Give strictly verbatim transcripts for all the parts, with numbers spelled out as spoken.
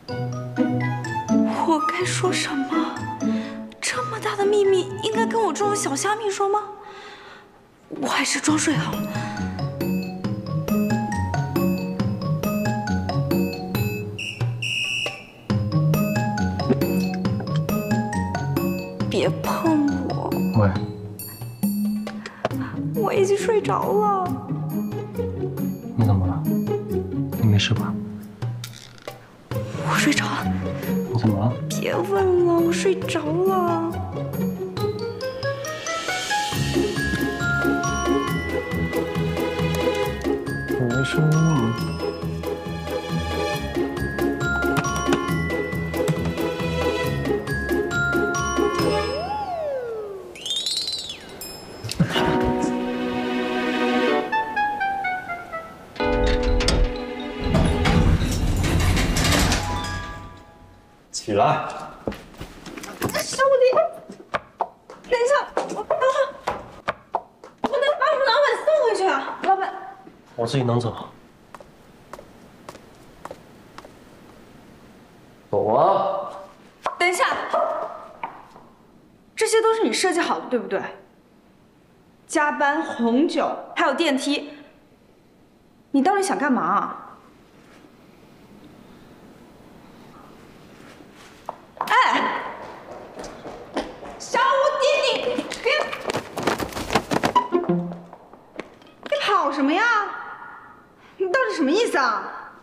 我该说什么？这么大的秘密，应该跟我这种小虾米说吗？我还是装睡好了。别碰我！ 喂， 我已经睡着了。 你怎么了？你没事吧？ 我睡着了。 你怎么了？ 别问了，我睡着了。 你没声音吗？ 起来！ 小五弟，等一下，我等会儿，我得把我们老板送回去啊！老板， 我自己能走。走啊！ 等一下，这些都是你设计好的，对不对？加班、红酒，还有电梯，你到底想干嘛啊？哎，小五弟，你别，你跑什么呀？你到底什么意思啊？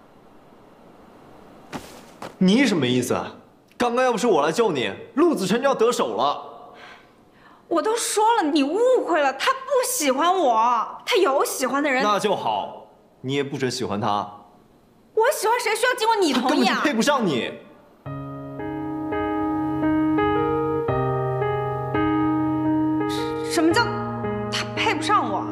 你什么意思？刚刚要不是我来救你，陆子琛就要得手了。 我都说了，你误会了，他不喜欢我，他有喜欢的人。 那就好，你也不准喜欢他。 我喜欢谁需要经过你他同意啊？ 根本就配不上你。 什么叫他配不上我？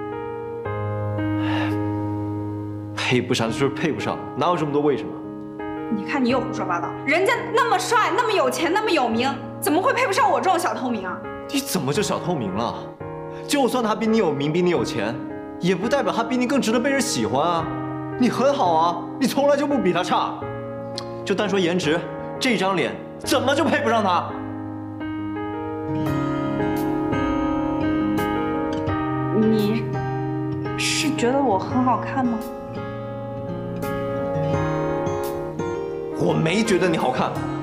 配不上就是配不上，哪有这么多为什么？ 你看你又胡说八道，人家那么帅，那么有钱，那么有名，怎么会配不上我这种小透明啊？ 你怎么就小透明了？就算他比你有名，比你有钱，也不代表他比你更值得被人喜欢啊！你很好啊，你从来就不比他差。就单说颜值，这张脸怎么就配不上他？ 你是觉得我很好看吗？ 我没觉得你好看。